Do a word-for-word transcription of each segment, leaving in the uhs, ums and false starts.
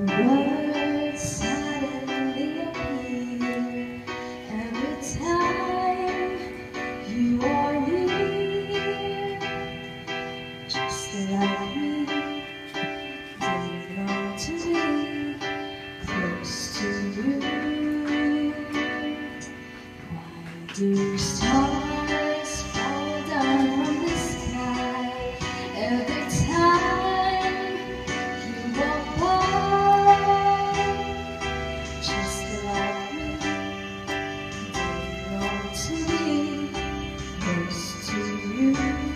Words suddenly appear every time you are near, just like me. They long to be close to you. Why do stars fall down from the sky every time you walk by? Just like me, they long to be close to you.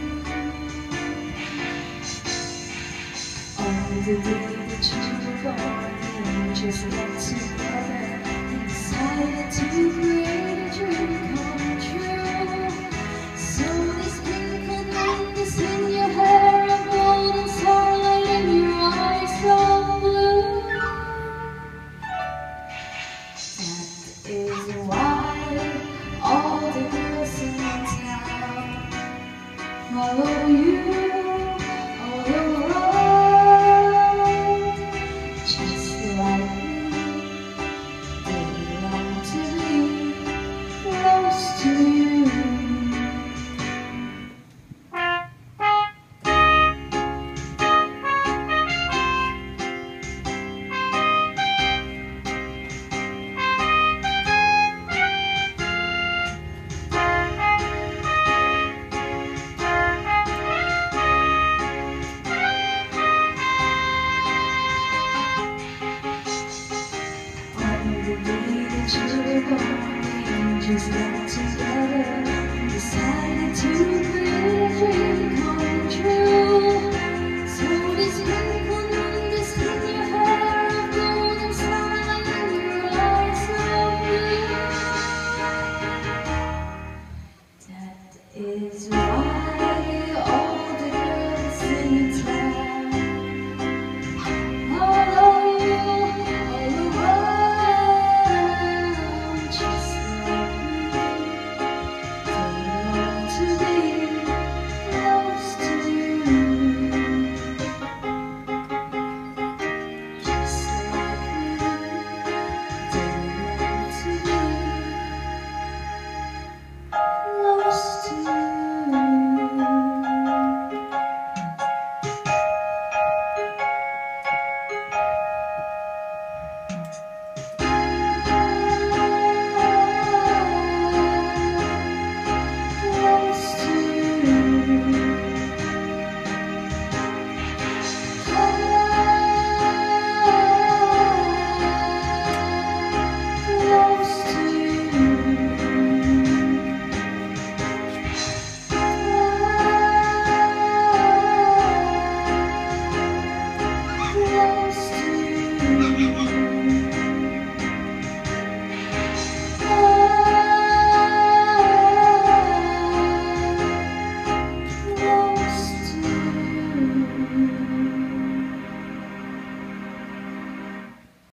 On the day that you were born, the angels got together, decided to create a dream come true. So this twinkle twinkles in your hair, a golden starlight in your eyes so blue. That is why all the girls in town follow you all around. Just like me, they long to be close to you. The day that you were born, the angels got together, decided to create a dream come